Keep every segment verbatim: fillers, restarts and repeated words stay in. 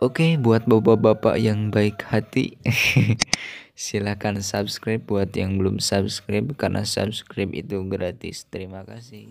Oke, buat bapak-bapak yang baik hati, silakan subscribe. Buat yang belum subscribe, karena subscribe itu gratis. Terima kasih.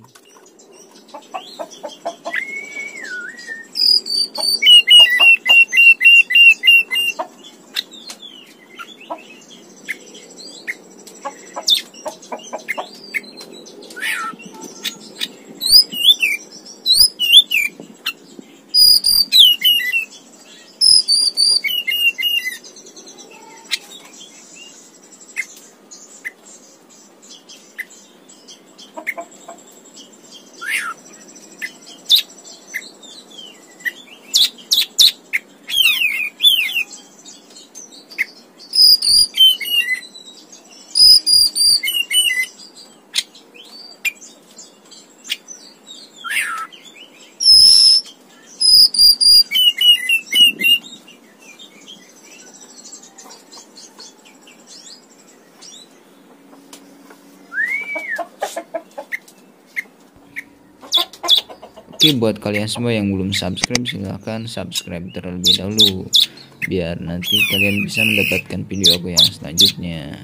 Oke, buat kalian semua yang belum subscribe, silahkan subscribe terlebih dahulu biar nanti kalian bisa mendapatkan video aku yang selanjutnya.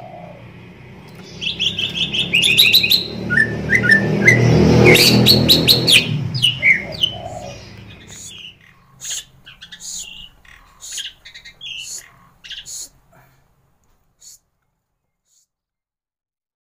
Thank you.